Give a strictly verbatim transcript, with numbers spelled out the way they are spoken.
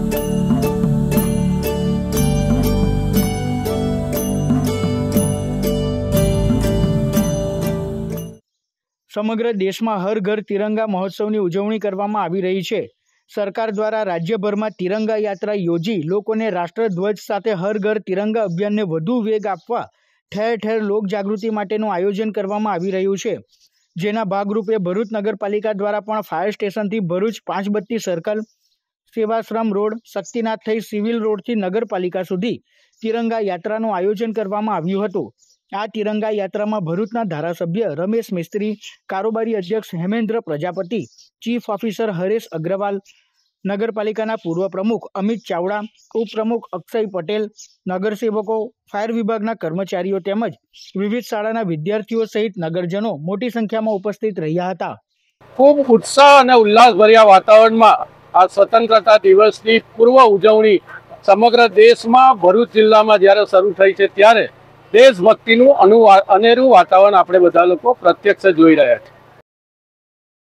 સમગ્ર દેશમાં હર ઘર તિરંગા મહોત્સવની ઉજવણી કરવામાં આવી રહી છે। સરકાર દ્વારા રાજ્યભરમાં તિરંગા યાત્રા યોજી લોકોને રાષ્ટ્રધ્વજ સાથે હર ઘર તિરંગા અભિયાનને વધુ વેગ આપવા ઠેર ઠેર લોક જાગૃતિ માટેનું આયોજન કરવામાં આવી રહ્યું છે, જેના ભાગરૂપે ભરૂચ નગરપાલિકા દ્વારા પણ ફાયર સ્ટેશનથી ભરૂચ પાંચબત્તી સર્કલ, સેવાશ્રમ રોડ, શક્તિનાથ થઈ સિવિલ રોડથી નગરપાલિકા સુધી તિરંગા યાત્રાનું આયોજન કરવામાં આવ્યું હતું। આ તિરંગા યાત્રામાં ભરૂચના ધારાસભ્ય રમેશ મિસ્ત્રી, કારોબારી અધ્યક્ષ હેમેન્દ્ર પ્રજાપતિ, ચીફ ઓફિસર હરેશ અગ્રવાલ, નગરપાલિકાના પૂર્વ પ્રમુખ અમિત ચાવડા, ઉપપ્રમુખ અક્ષય પટેલ, નગરસેવકો, ફાયર વિભાગના કર્મચારીઓ તેમજ વિવિધ શાળાના વિદ્યાર્થીઓ સહિત નગરજનો મોટી સંખ્યામાં ઉપસ્થિત રહ્યા હતા। ખૂબ ઉત્સાહ અને ઉલ્લાસભર્યા વાતાવરણમાં આ સ્વતંત્રતા દિવસની પૂર્વ ઉજવણી સમગ્ર દેશમાં ભરૂચ જિલ્લામાં જ્યારે શરૂ થઈ છે ત્યારે દેશભક્તિનું અનુ અનેરું વાતાવરણ આપણે બધા લોકો પ્રત્યક્ષ જોઈ રહ્યા છીએ।